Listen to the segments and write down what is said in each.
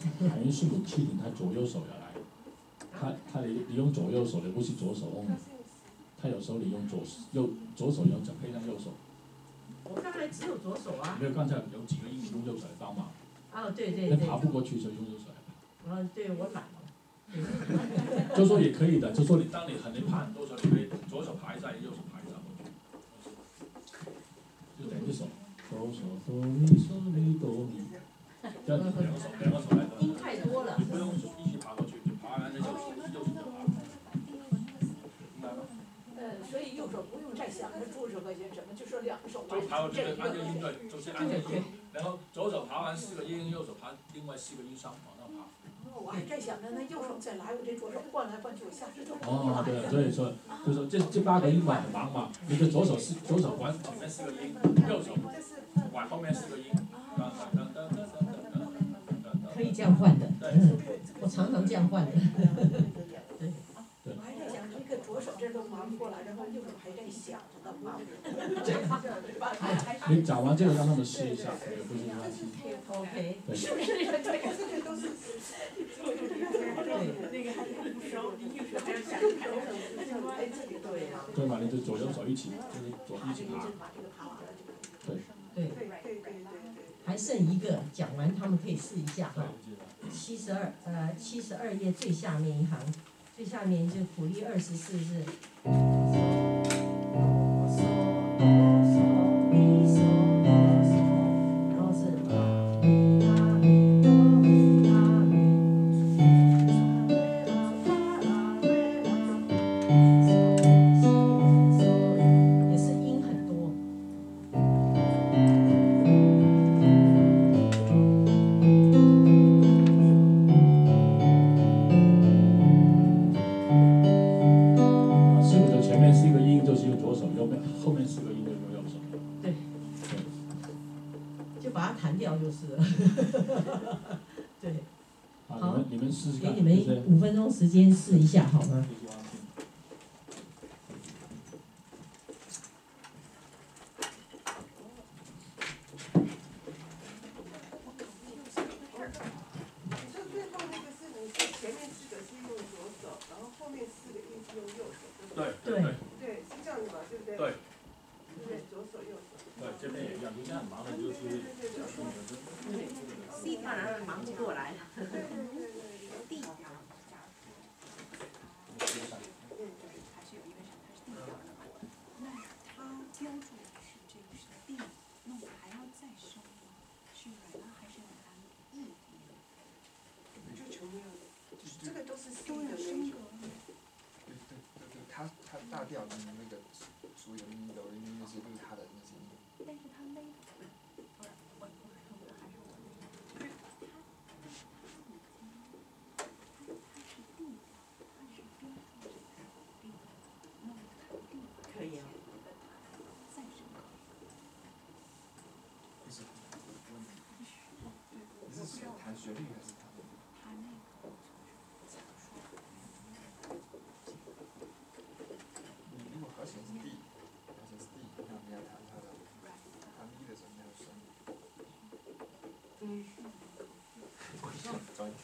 海员是武器，他左右手要来，他利用左右手的不是左手用的，他有时候利用左手要配上右手。 我刚才只有左手啊。 没有，刚才有几个音你用右手来帮忙。 哦，对对那对。 爬不过去就用右手来爬。 对我懒了。 就说也可以的，就说当你爬很多时候，你可以左手爬一下，右手爬一下过去。就两只手，哆嗦哆咪嗦咪哆咪，这样两个手来。 音太多了。 你不用一起爬过去，你爬完了右手就爬。明白吗？ 所以右手不用再想着助手和弦什么，就说两个手就爬过去按着音对，就是按着音，然后左手爬完4个音，右手爬另外4个音上往上爬。 我还在想着那右手再来，我这左手换来换去，我下次就哦，对，所以说就是这8个音嘛很忙嘛，你的左手管前面4个音，右手管后面4个音， 可以这样换的。 对， 我常常这样换的。对。 我还在想，这个左手这都忙不过来，然后右手还在想着呢，忙。 你讲完这个让他们试一下，也不是关系。 OK。 是不是？这都是。那个还不熟，你右手这样想， 对嘛，你就左右手一起，就是一起爬。对。 对。还剩一个，讲完他们可以试一下哈。72页最下面一行，最下面就谱例24是。 后面4个音就用右手。 对。就把它弹掉就是了。对。 好，你们试试看。 给你们5分钟时间试一下好吗？ 对。 对，是这样的嘛，对不对？ 对。 对，左手右手。 对，这边也一样，就像很忙的就是。 C 当然忙不过来。D。 那他标注的是这个是 D， 那我还要再升吗？是软呢还是要按 E？ 就全部要，这个都是 C 都要的升格。 他大调的那个所有咪哆来咪那些都是他的那些音。 但是他那个， 可以啊。 你是弹旋律还是弹？如果和弦是 D， 和弦是 D， 那你要弹它的，弹咪的时候你要升。专业。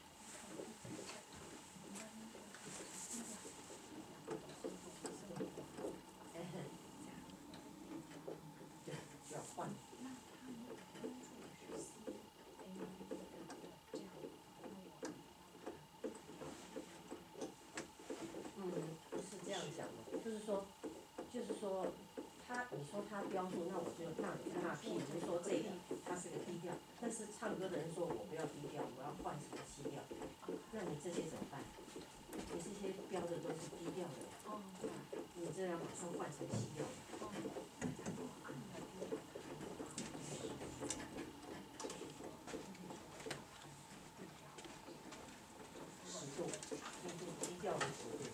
要换。不是这样讲的，就是说，你说他标注，那我就譬如说这个，它是个低调，但是唱歌的人说我不要低调，我要换什么西调，那你这些怎么办？你这些标的都是低调的，你这要马上换成西调。低调的时候，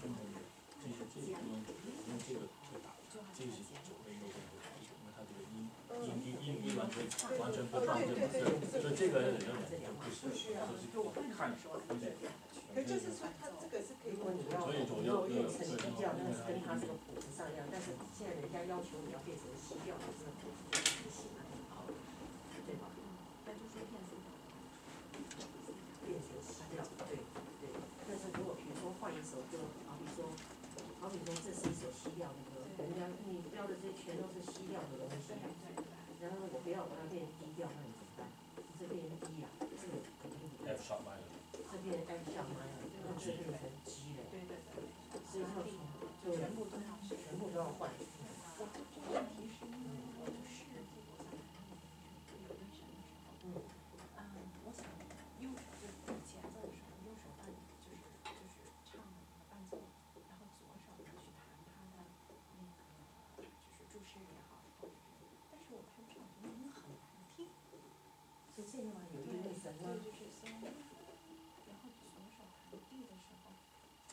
完全不放这个，所以这个有点不是，就是看。 可就是说，他这个是可以。 如果你要变成低调，那是跟他这个谱子上一样，但是现在人家要求你要变成西调，这个谱子不行啊，对吧？ 那就说变成。 说这是一首西调的歌，人家你标的这全都是西调的东西，然后我不要把它变成低调，那你怎么办？这变成低啊，这个肯定不对。 F sharp minor。 这边 F 上来了，那这变成 G 了， 对对对， 所以要就全部都要是。 全部都要换。 我这个问题是因为我是我在有一审的时候，我想右手就是前奏的时候，右手伴就是唱伴奏，然后左手呢去弹他的那个就是注释也好，或者是，但是我拍不上，我觉得那很难听。 是这样吗？有一个神吗？ 对，就是然后左手弹 D 的时候，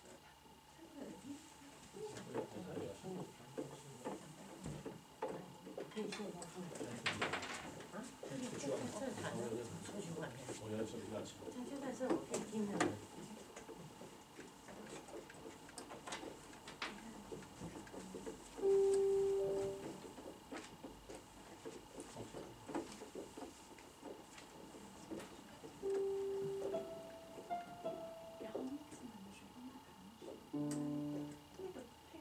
可以现在放啊？这弹的出去换。 我觉得是比较强。 它就在这，我可以听的。 然后那次的时候他弹的是那个配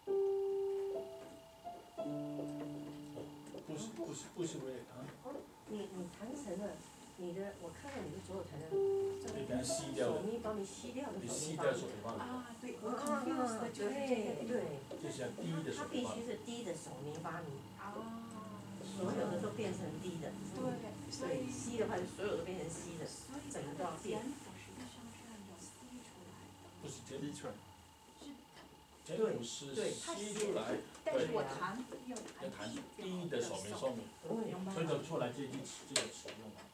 不上。 不是为啊。 你弹成了，你的我看到你的左手弹的， 你给它吸掉了， 手咪发咪吸掉的你手咪发咪。 吸掉手没办法。 对，我 confused 的就是这个。 对， 就是要低的手它必没办法。 须是低的手咪发咪，所所有的都变成低的。 对，所以西的话就所有都变成西的，整个都要变。 减法实际上是按照 C 出来的。 不是减低出来， 减五是吸出来， 但是我弹要要弹弹低的手没上面，所以就出来这个使用嘛。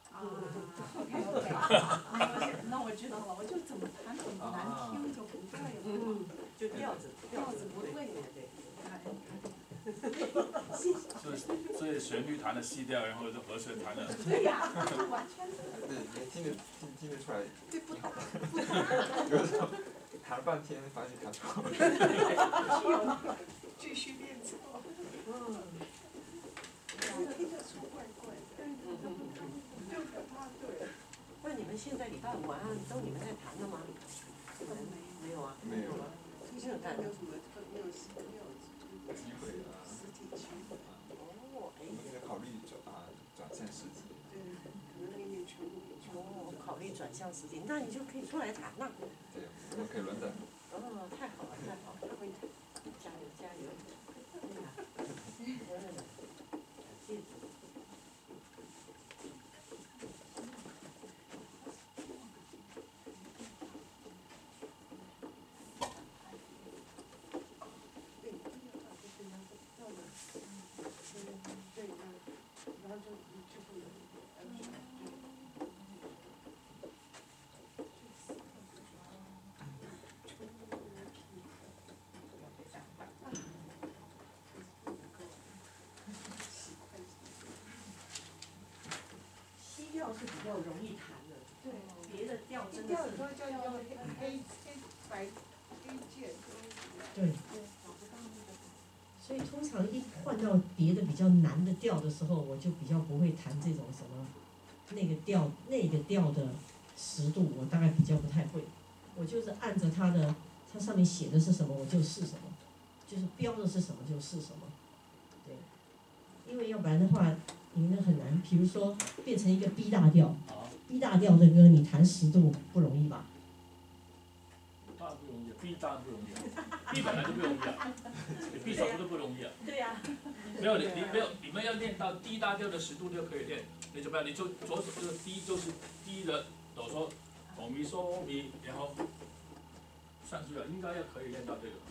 OK，那我知道了，我就怎么弹怎么难听就不对了。 就调子不对。 对。 所以旋律弹的细调，然后这和声弹的。 对呀，完全对，你听得出来， 对不大。 有时候弹了半天发现弹错了。 继续练错。听得出怪怪的。就是他对。 那你们现在礼拜五晚上都你们在弹了吗？没有啊。 没有啊。 没有弹。 机会啊。 哦，哎。 现在考虑转向实体。 哦，考虑转向实体，那你就可以出来弹了。 对，我们可以轮着。 哦，太好了，太好了，加油加油！对呀，感谢主。调是比较容易弹的， 对， 别的调真的调有是时候就要黑白黑键。 对。所以通常一换到别的比较难的调的时候，我就比较不会弹这种什么那个调的时度，我大概比较不太会。我就是按着它上面写的是什么我就是什么，就是标的是什么就是什么，对。因为要不然的话，你那很难。比如说变成一个 B 大调，B 大调的歌你弹10度不容易吧？ 当然不容易 ，B 当然不容易，B 本来就不容易啊，你 B 什么都不容易啊。 对呀。 没有你们要练到 D 大调的10度就可以练，你怎么样？你就左手这个 D 就是低的哆嗦，哆咪嗦咪，然后上去了，应该要可以练到这个。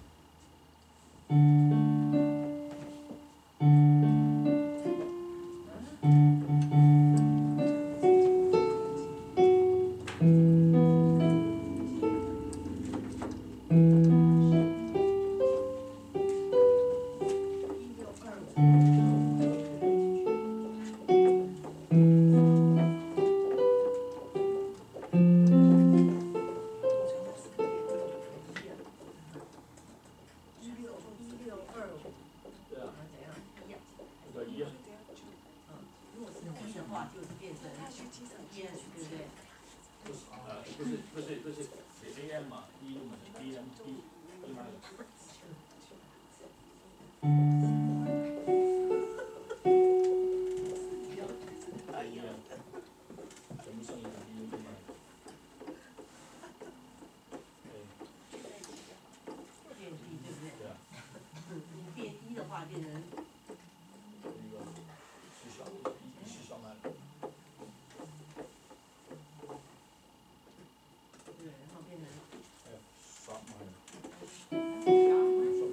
不是 AM 嘛，E 嘛是 AM，E 嘛。 哎呀，怎么声音低这么？ 变低，对不对？ 对啊， 你变低的话，变成那个是小是小麦， 对，然后变成哎呀，小麦， 小马， 小麦， 然后是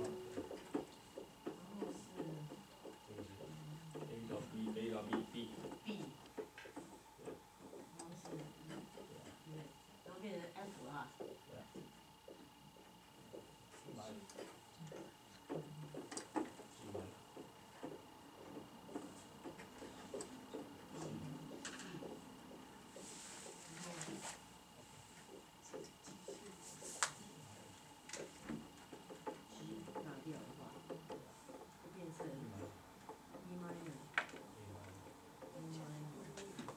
这个是 A 到 B，A 到 B，B， B，然后是对，然后变成 F 啊， 是哪里？是哪里？ 大调的话，就变成 E minor，E minor，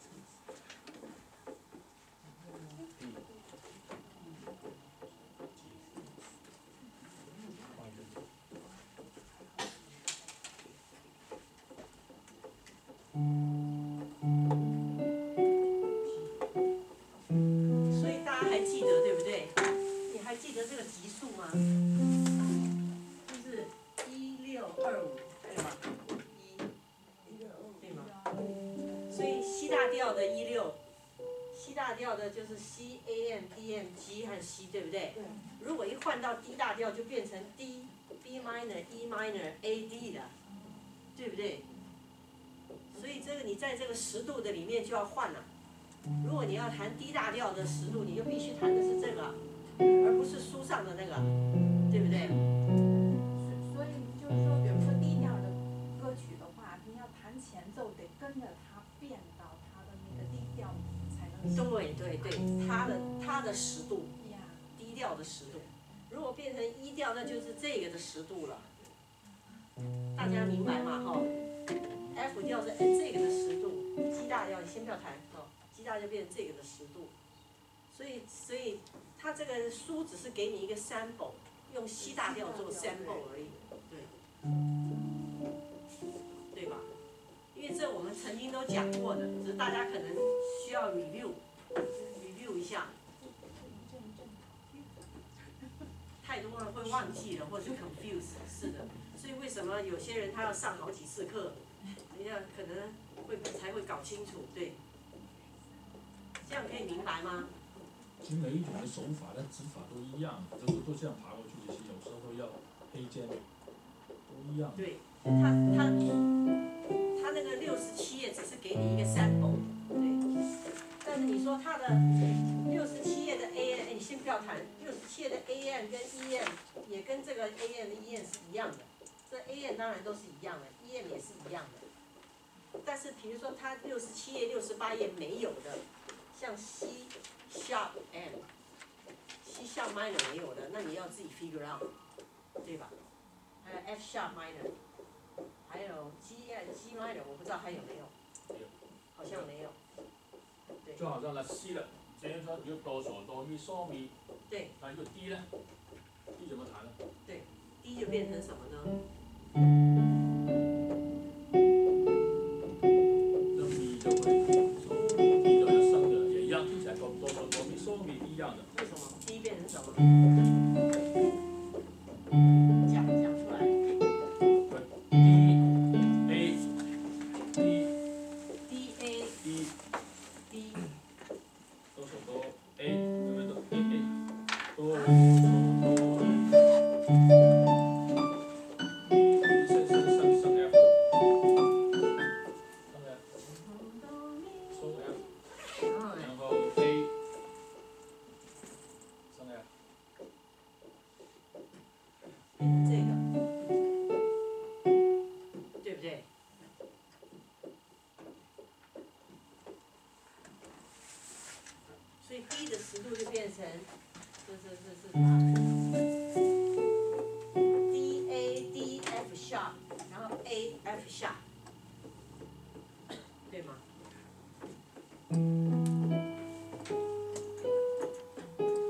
所以大家还记得对不对？你还记得这个级数吗？就是1625，对吧？对吗？所以C大调的16，C大调的就是 C A M D M G 和 C， 对不对？ 对。 如果一换到 D 大调，就变成 D B minor E minor A D 了，对不对？所以这个你在这个10度的里面就要换了。如果你要弹 D 大调的10度，你就必须弹的是这个，而不是书上的那个，对不对？ 所以就是说，比如说低调的歌曲的话，你要弹前奏得跟着它变到它的那个低调才能。 对对对，它的10度， 呀。 低调的10度。如果变成E调，那就是这个的10度了。大家明白吗？哈，F 调是这个的10度，G 大调你先不要弹哦，G 大调变成这个的10度。所以它这个书只是给你一个 sample， 用 C 大调做 sample 而已，对吧？因为这我们曾经都讲过的，只是大家可能需要 review 一下。太多了会忘记了，或者是 confuse， 是的。所以为什么有些人他要上好几次课，人家可能才会搞清楚，对。这样可以明白吗？ 其实每一种的手法的指法都一样，就是都这样爬过去就行，有时候都要黑键，都一样。 对，他那个67页只是给你一个 sample， 对。但是你说他的67页的 AM， 你先不要谈，67页的 AM 跟 EM 也跟这个 AM 的 EM 是一样的，这 AM 当然都是一样的 ，EM 也是一样的。但是比如说他67页、68页没有的，像 C sharp M。C sharp minor 没有的，那你要自己 figure out， 对吧？还有 F sharp minor， 还有 G minor， 我不知道还有没有，好像没有。对。 就好像那 C 了，之前说有哆嗦哆咪嗦咪， 对。 那有 D 呢 ？D 怎么弹呢？ 对 ，D 就变成什么呢？ 那咪就会，D 就是升的，也一样，听起来哆哆嗦哆咪嗦咪一样的。 为什么 D 变成什么？讲出来。 D A D D A D D 哆嗦哆 A， 有没有哆 A A 哆嗦哆。升 F， 升 F， 然后 A， 升 F。 这个，对不对？所以 D 的10度就变成，这什么 ？D A D F sharp， 然后 A F sharp， 对吗？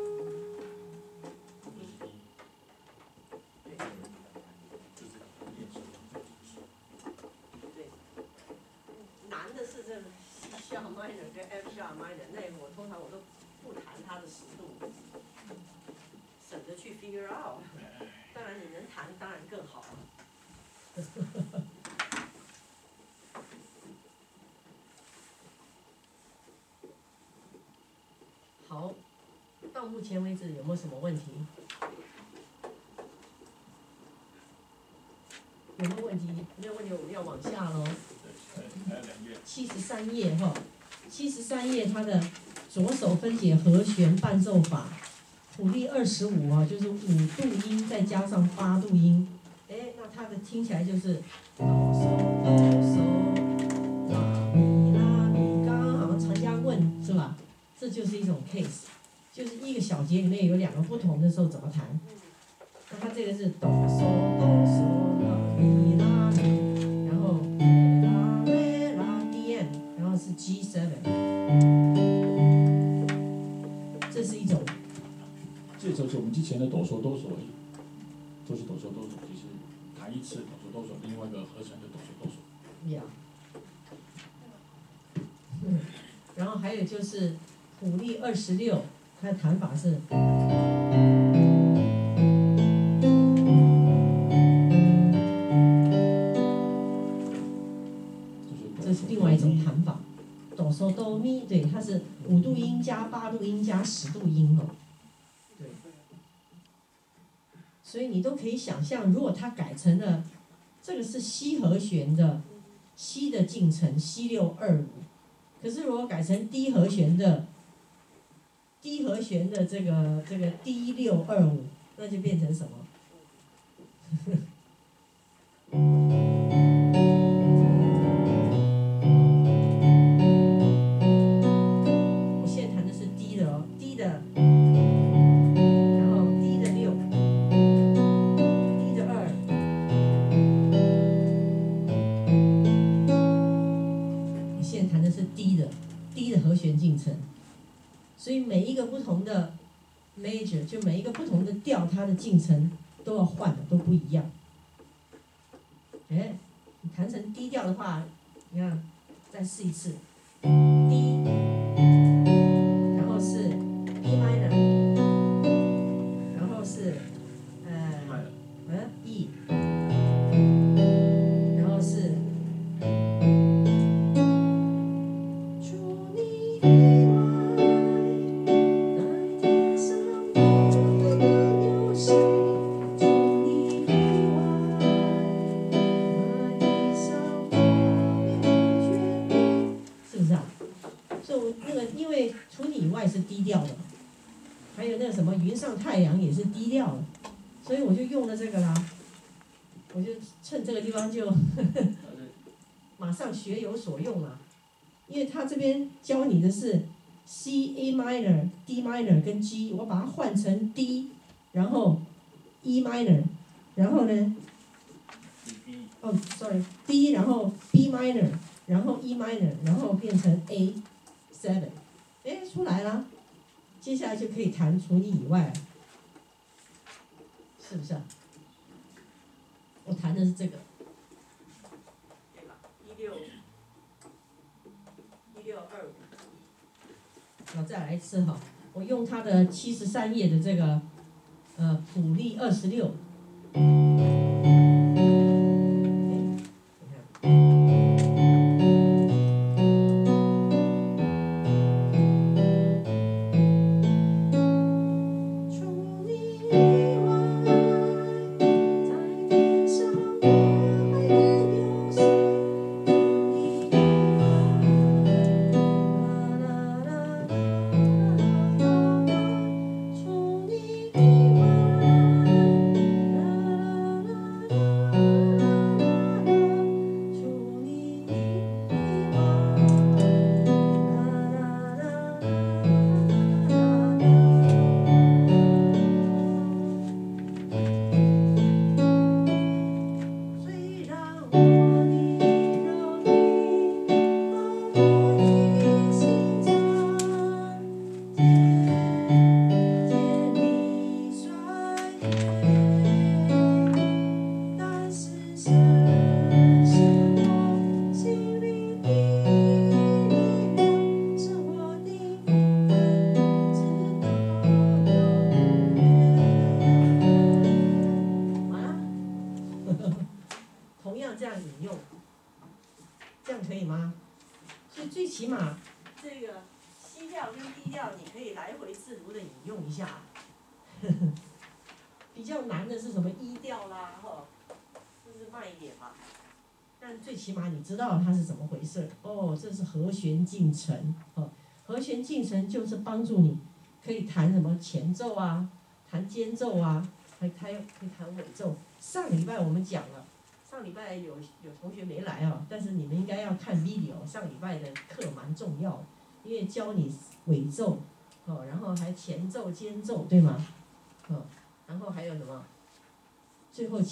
就是练习。 是这个 C sharp minor 跟 F sharp minor， 那我通常都不弹它的10度，省得去 figure out。当然你能弹，当然更好啊。好，到目前为止有没有什么问题？有没有问题？没有问题，我们要往下喽。 对，还有2页。 73页哈，73页它的左手分解和弦伴奏法，谱例25啊，就是5度音再加上8度音，哎，那它的听起来就是哆嗦哆嗦拉咪拉咪，刚刚好像常家问是吧？这就是一种 case， 就是一个小节里面有2个不同的时候怎么弹。那它这个是哆嗦哆嗦拉咪拉咪，然后拉瑞拉 DM， 然后是 G7， 这是一种。 这就是我们之前的哆嗦哆嗦，都是哆嗦哆嗦，就是弹一次哆嗦哆嗦，另外一个和弦的哆嗦哆嗦。 呀。然后还有就是谱例26，它的弹法是。这是另外一种弹法，哆嗦哆咪，对，它是5度音加8度音加10度音哦，对，所以你都可以想象，如果它改成了这个是西和弦的西的进程C625，可是如果改成低和弦的这个D625，那就变成什么？所以每一个不同的 major， 就每一个不同的调，它的进程都要换的，都不一样。哎，你弹成低调的话，你看，再试一次 ，D， 然后是 E minor， 然后是E， 然后是。是低调的，还有那个什么云上太阳也是低调的，所以我就用了这个啦，我就趁这个地方就马上学有所用了，因为他这边教你的是 C、A minor、D minor 跟 G， 我把它换成 D， 然后 E minor， 然后呢，sorry，D 然后 B minor， 然后 E minor， 然后变成 A7。哎，出来了，接下来就可以弹除你以外，是不是啊？我弹的是这个，对吧？1625，我再来一次哈，我用它的73页的这个谱例26。 同样这样引用，这样可以吗？所以最起码这个西调跟 D 调，你可以来回自如的引用一下。比较难的是什么E调啦，哈，就是慢一点嘛。但最起码你知道它是怎么回事哦，这是和弦进程哦。和弦进程就是帮助你可以弹什么前奏啊，弹间奏啊，还可以弹尾奏。上礼拜我们讲了，上礼拜有同学没来啊，但是你们应该要看 video。上礼拜的课蛮重要的，因为教你尾奏，哦，然后还前奏、间奏，对吗？哦，然后还有什么？最后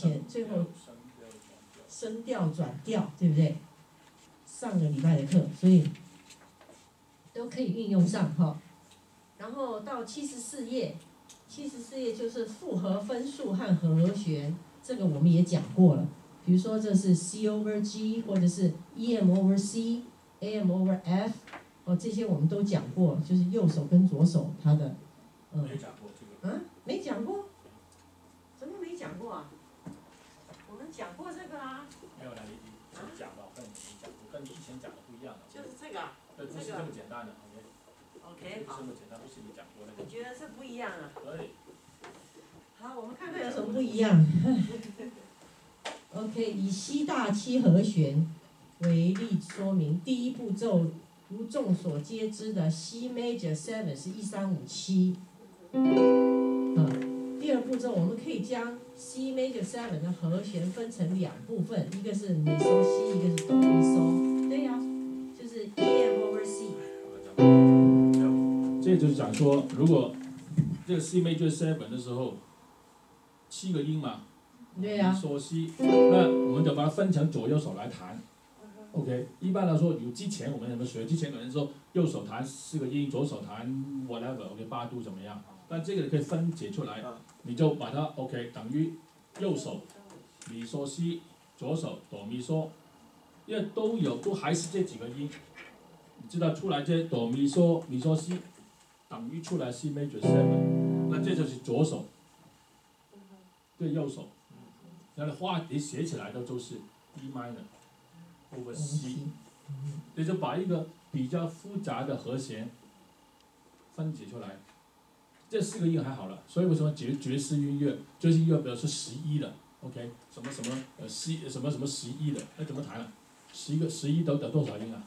升调转调，对不对？上个礼拜的课，所以都可以运用上哈。然后到74页，74页就是复合分数和和弦，这个我们也讲过了。比如说这是 C over G， 或者是 EM over C、AM over F， 哦，这些我们都讲过，就是右手跟左手它的， 没讲过这个。 啊，没讲过？怎么没讲过啊？我们讲过这个啊。 没有啦，你讲吧，我跟你讲，我跟你以前讲的不一样的。 就是这个啊。 对，不是这么简单的 OK， 好。 不是这么简单，不是你讲过那个。 你觉得是不一样啊？ 可以。 好，我们看看有什么不一样。OK， 以西大七和弦为例说明，第一步骤如众所皆知的 C major 7是1357。第二步骤我们可以将 C major 7的和弦分成两部分，一个是咪嗦西，一个是哆咪嗦。对呀、就是 EM over C。 这就是讲说，如果这个 C major 7的时候，7个音嘛。 对呀、 嗦西，那我们就把它分成左右手来弹。OK， 一般来说，有之前我们怎么学？之前可能说右手弹4个音，左手弹 whatever，OK，8度怎么样？但这个你可以分解出来，你就把它 OK 等于右手咪嗦西，左手哆咪嗦，因为都还是这几个音，你知道出来这哆咪嗦西等于出来 C major 7，那这就是左手对右手。然后你写起来的都是 D minor over C， 你就把一个比较复杂的和弦分解出来。这4个音还好了，所以为什么爵士音乐，爵士音乐比如说11的 ，OK， 什么C 什么11的，那怎么弹啊？11都得多少音啊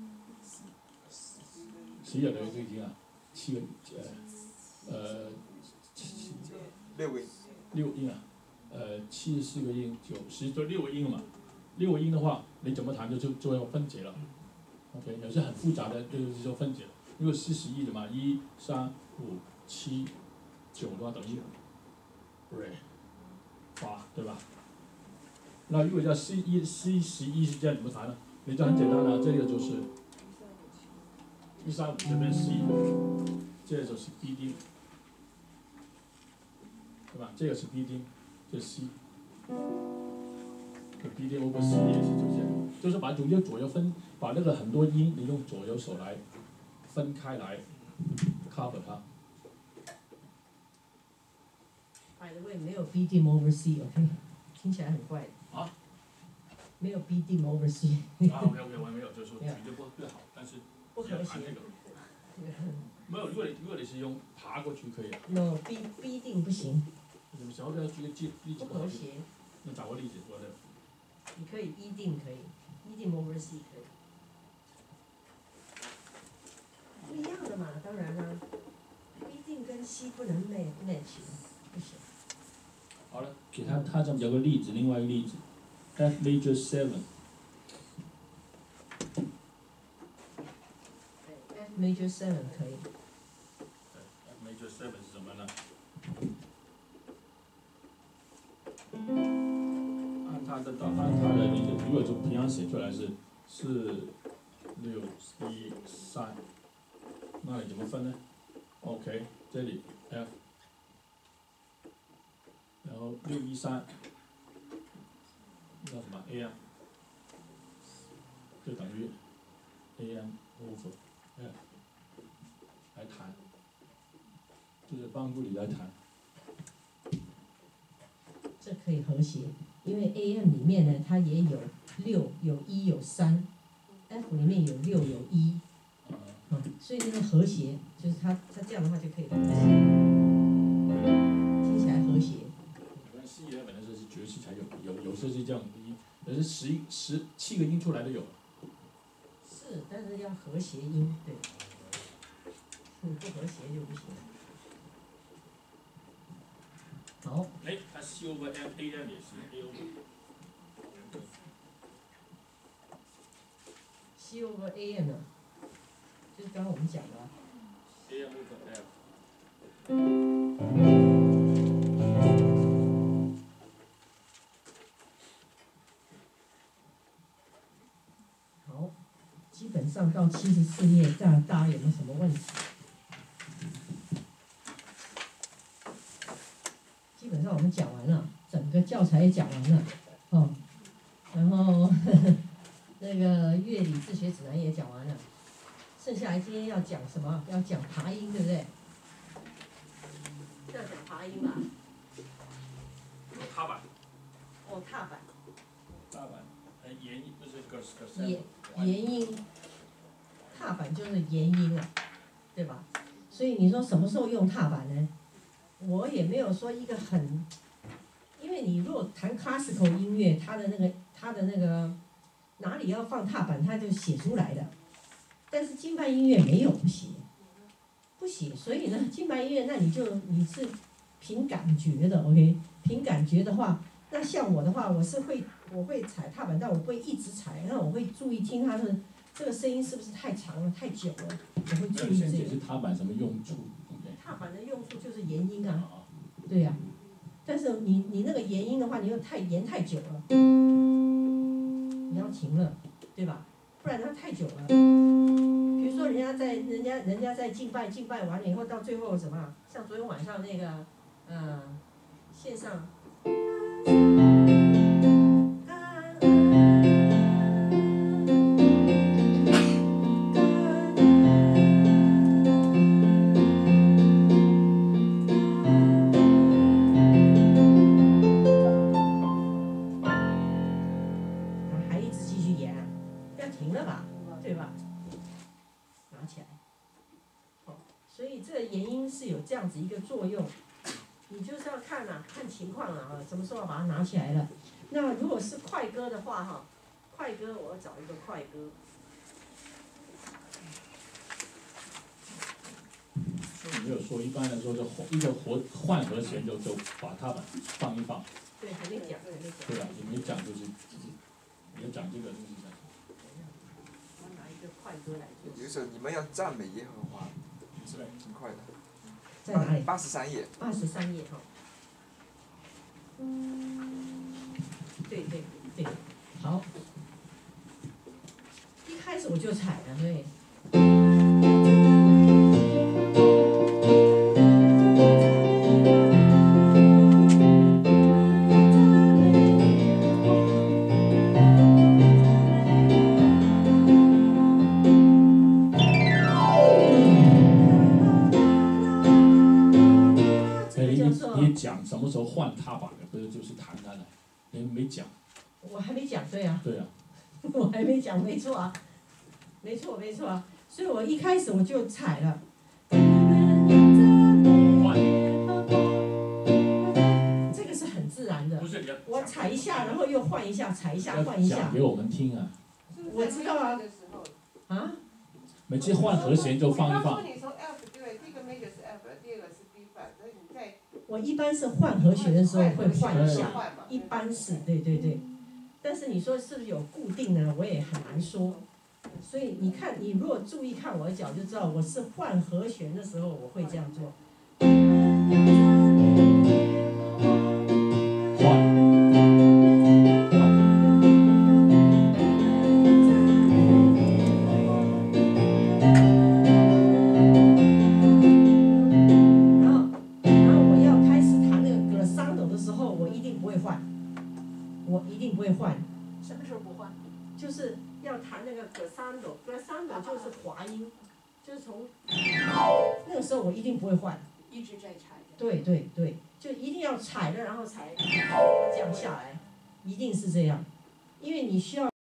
？11有多少音啊？7个6音啊。74个音，10就6个音嘛，6个音的话，你怎么弹就要分解了。OK， 有些很复杂的就分解了。如果是11的嘛，1、3、5、7、9的话等于，re、fa， 对吧？那如果叫 C11是这样怎么弹呢？你就很简单了，这个就是135这边 C， 这就是 B 丁，对吧？这个是 B 丁。这 C， 这 B 丁 over C 也是就这样，就是把中间左右分，把那个很多音你用左右手来分开来 cover 它。 By the way， 没有 B 定 over C，OK， 听起来很怪。 啊？ 没有 B 定 over C。 OK， 我没有，就是说绝对不好，但是不和谐。 没有，如果你是用爬过去可以。 No B 定不行。 你们小的举个例子不和谐。 你找个例子说的。 你可以一定可以，一定 over C 可以。不一样的嘛，当然啦。B 定跟 C 不能 match， 不行。 好了，给他这么有个例子，另外一个例子 ，F major 7。 F major 7可以。 F major 7是什么呢？按它的例子，如果就平常写出来是4、6、1、3，那你怎么分呢 ？OK， 这里 F， 然后6、1、3，叫什么 AM， 就等于 AM over F 来弹，就是帮助你来弹。 这可以和谐。 因为 AM 里面呢，它也有6、有1、有3，F 里面有6、有1，所以那个和谐就是它这样的话就可以和谐，听起来和谐。 C11本来是爵士才有时候是这样音，但是17个音出来都有。 是，但是要和谐音，对，不和谐就不行。好。 哎，它 C over AM 也是 A over。 C over AM 呢，就是刚刚我们讲的。 AM over F。 好，基本上到74页，这样大家有没有什么问题？基本上我们讲完了，整个教材也讲完了，然后那个乐理自学指南也讲完了，剩下来今天要讲什么？要讲爬音，对不对？要讲爬音吧？ 踏板。 哦，踏板。 踏板，延音不是个延音，踏板就是延音了，对吧？所以你说什么时候用踏板呢？我也没有说一个很，因为你如果弹 classical 音乐，它的那个哪里要放踏板，它就写出来的。但是金盘音乐没有不写，所以呢，金盘音乐那你是凭感觉的 ，OK？ 凭感觉的话，那像我的话，我会踩踏板，但我不会一直踩，那我会注意听它的这个声音是不是太长了、太久了，我会注意这个。 先解释踏板什么用处？ 踏板的用处就是延音啊，对呀、但是你那个延音的话，你又延太久了，你要停了，对吧？不然它太久了。比如说人家在敬拜完了以后，到最后什么？像昨天晚上那个线上。这样子一个作用，你就是要看情况了什么时候把它拿起来了。那如果是快歌的话快歌我要找一个快歌。 所以没有说，一般来说就一个换和弦就把踏板放一放。 对，还没讲。 对啊，也没讲就是你要讲这个东西。 我拿一个快歌来做。 有一首你们要赞美耶和华，是吧？挺快的。 在哪里 ？83页。 83页对，好。一开始我就踩了，对。 你讲什么时候换踏板的，不是就是弹它的，你没讲。 我还没讲，对啊。 对啊。 我还没讲，没错啊，没错啊，所以我一开始我就踩了。这个是很自然的。 不是你要。 我踩一下，然后又换一下，踩一下，换一下。 讲给我们听啊。 我知道啊。啊？ 每次换和弦就放一放。 你说 F 对，第一个 major 是 F，第二个是 B flat，所以你在。 我一般是换和弦的时候会换一下，一般是对。但是你说是不是有固定呢？我也很难说。所以你看，你如果注意看我的脚，就知道我是换和弦的时候我会这样做。 什么时候不换？ 就是要弹那个glissando就是滑音，就是从那个时候我一定不会换， 一直在踩。 对，就一定要踩了，然后才这样下来。 一定是这样，因为你需要。